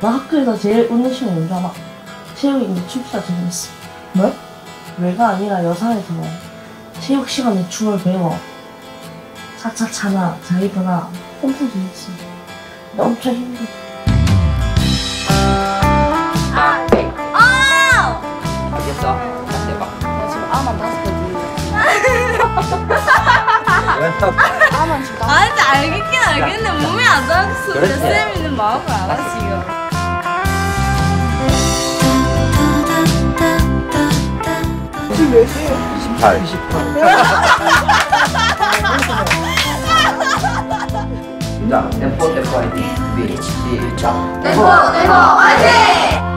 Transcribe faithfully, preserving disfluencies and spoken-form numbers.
나 학교에서 제일 웃는 친구 뭔지 알아? 체육이 근데 춤추다 재밌어. 뭐? 왜가 아니라 여산에서 체육 시간에 춤을 배워. 차차차나 자기거나 엄청 재밌어. 근데 엄청 힘들어. 아! 네. 아! 알겠어. 다시 해봐. 나 지금 아만 다섯 개 들려. 아만 지금 다섯 개. 아니 알겠긴 알겠네. 몸이 안 닿았어. 그렇지. 쌤 있는 마음을 알아 지금. 지금 몇 시에요? 이십팔. 자, 템포 템포 화이팅. 준비 시작. tempo, tempo, 화이팅!